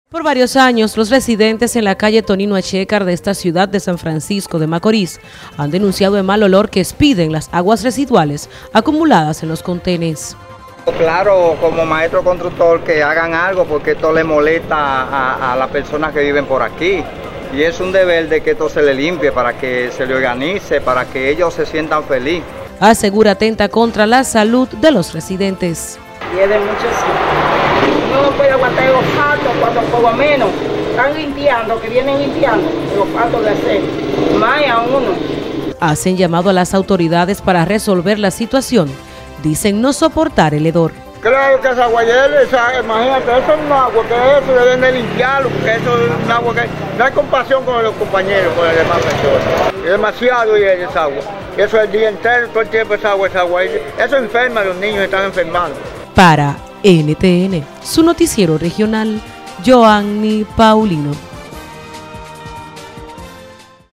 Por varios años, los residentes en la calle Tonino Achécar de esta ciudad de San Francisco de Macorís han denunciado el mal olor que expiden las aguas residuales acumuladas en los contenes. Claro, como maestro constructor, que hagan algo porque esto le molesta a las personas que viven por aquí. Y es un deber de que esto se le limpie para que se le organice, para que ellos se sientan felices. Asegura atenta contra la salud de los residentes. Y es de muchos años. Uno no puede aguantar el olfato cuando por lo menos están limpiando, que vienen limpiando el olfato de hacer más a uno. Hacen llamado a las autoridades para resolver la situación. Dicen no soportar el hedor. Claro que esa agua, imagínate, eso es un agua que eso deben de limpiarlo, porque eso es un agua que no hay compasión con los compañeros, con las demás personas. Es demasiado y esa agua. Eso es el día entero, todo el tiempo esa agua. Eso enferma, los niños están enfermando. Para NTN, su noticiero regional, Joanny Paulino.